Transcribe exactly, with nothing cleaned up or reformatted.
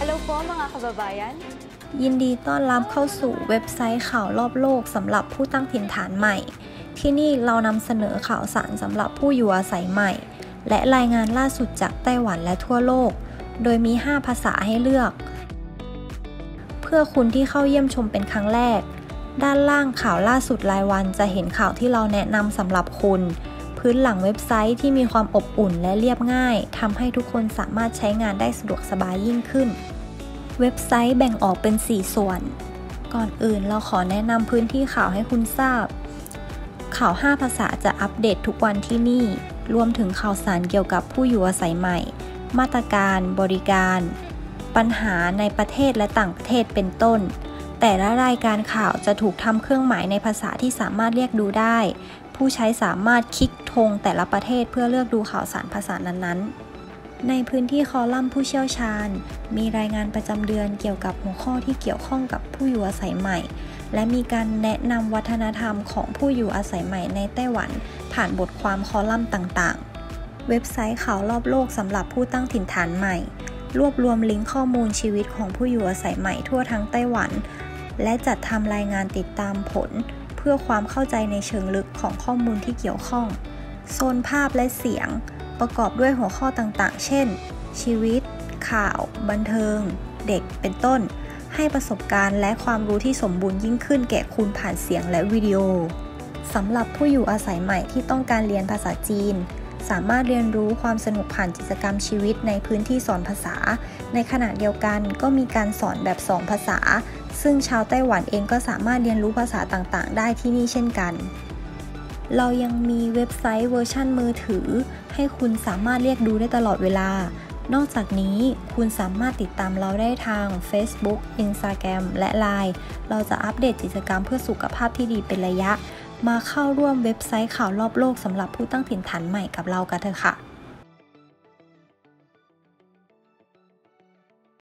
Hello po mga kababayan ยินดีต้อนรับเข้าสู่เว็บไซต์ข่าวรอบโลกสำหรับผู้ตั้งถิ่นฐานใหม่ที่นี่เรานำเสนอข่าวสารสำหรับผู้อยู่อาศัยใหม่และรายงานล่าสุดจากไต้หวันและทั่วโลกโดยมีห้าภาษาให้เลือกเพื่อคุณที่เข้าเยี่ยมชมเป็นครั้งแรกด้านล่างข่าวล่าสุดรายวันจะเห็นข่าวที่เราแนะนำสำหรับคุณพื้นหลังเว็บไซต์ที่มีความอบอุ่นและเรียบง่ายทำให้ทุกคนสามารถใช้งานได้สะดวกสบายยิ่งขึ้นเว็บไซต์แบ่งออกเป็นสี่ส่วนก่อนอื่นเราขอแนะนำพื้นที่ข่าวให้คุณทราบข่าวห้าภาษาจะอัปเดตทุกวันที่นี่รวมถึงข่าวสารเกี่ยวกับผู้อยู่อาศัยใหม่มาตรการบริการปัญหาในประเทศและต่างประเทศเป็นต้นแต่ละรายการข่าวจะถูกทำเครื่องหมายในภาษาที่สามารถเรียกดูได้ผู้ใช้สามารถคลิกธงแต่ละประเทศเพื่อเลือกดูข่าวสารภาษานั้นๆในพื้นที่คอลัมน์ผู้เชี่ยวชาญมีรายงานประจำเดือนเกี่ยวกับหัวข้อที่เกี่ยวข้องกับผู้อยู่อาศัยใหม่และมีการแนะนำวัฒนธรรมของผู้อยู่อาศัยใหม่ในไต้หวันผ่านบทความคอลัมน์ต่างๆเว็บไซต์ข่าวรอบโลกสำหรับผู้ตั้งถิ่นฐานใหม่รวบรวมลิงก์ข้อมูลชีวิตของผู้อยู่อาศัยใหม่ทั่วทั้งไต้หวันและจัดทำรายงานติดตามผลเพื่อความเข้าใจในเชิงลึกของข้อมูลที่เกี่ยวข้องโซนภาพและเสียงประกอบด้วยหัวข้อต่างๆเช่นชีวิตข่าวบันเทิงเด็กเป็นต้นให้ประสบการณ์และความรู้ที่สมบูรณ์ยิ่งขึ้นแก่คุณผ่านเสียงและวิดีโอสำหรับผู้อยู่อาศัยใหม่ที่ต้องการเรียนภาษาจีนสามารถเรียนรู้ความสนุกผ่านกิจกรรมชีวิตในพื้นที่สอนภาษาในขณะเดียวกันก็มีการสอนแบบสองภาษาซึ่งชาวไต้หวันเองก็สามารถเรียนรู้ภาษาต่างๆได้ที่นี่เช่นกันเรายังมีเว็บไซต์เวอร์ชันมือถือให้คุณสามารถเรียกดูได้ตลอดเวลานอกจากนี้คุณสามารถติดตามเราได้ทาง Facebook Instagram และ ไลน์ เราจะอัปเดตกิจกรรมเพื่อสุขภาพที่ดีเป็นระยะมาเข้าร่วมเว็บไซต์ข่าวรอบโลกสำหรับผู้ตั้งถิ่นฐานใหม่กับเรากันเถอะค่ะ